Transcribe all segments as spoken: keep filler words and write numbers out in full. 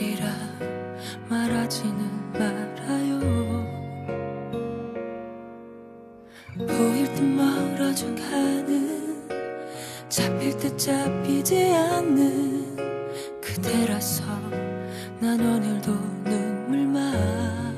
이별이라 말하지는 말아요. 보일 듯 멀어져 가는, 잡힐 듯 잡히지 않는 그대라서 난 오늘도 눈물만.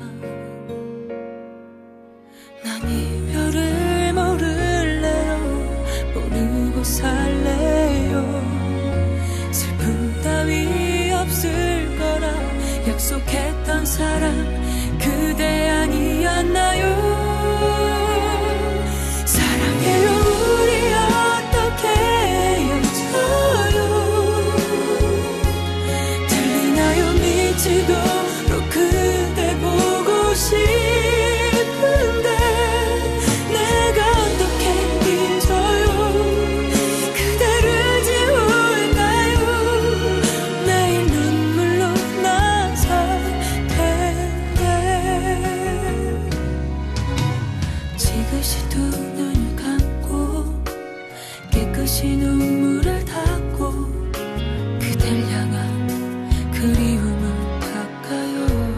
난 이별을 모를래요. 모르고 살래요. 슬픔 따위 없을 거라 약속했던 사람 그대 아니었나요? 사랑해요. 우리 어떻게 헤어져요? 들리나요? 미치도록 그대 보고 싶은데 내가 어떻게 잊어요? 그대를 지울까요? 매일 눈물로 나 살 텐데. 지그시 두 눈을 감고 깨끗이 눈물을 닦고 그댈 향한 그리움을 닦아요.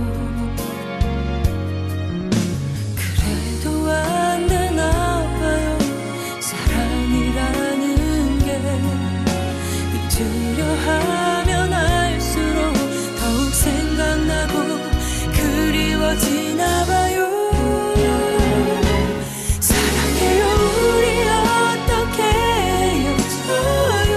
그래도 안 되나 봐요. 사랑이라는 게 잊으려 하면 할수록 더욱 생각나고 그리워지나 봐요. 사랑해요. 우리 어떻게 헤어져요?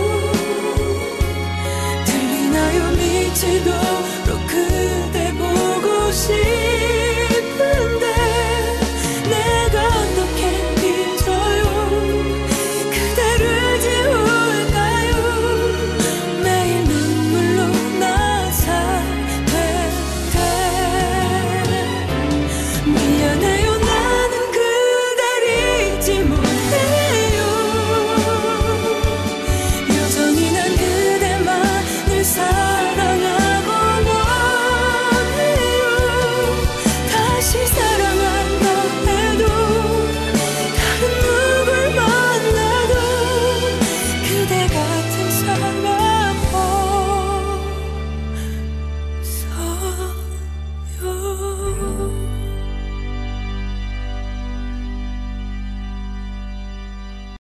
들리나요? 미치도록 그대 보고 싶은데 내가 어떻게 잊어요? 그대를 지울까요? 매일 눈물로 나 살 텐데. 미안해요. 나는 그댈 잊지 못해요. 여전히 난 그대만을 사랑하고 원해요. 다시 사랑한다 해도 다른 누굴 만나도 그대 같은 사람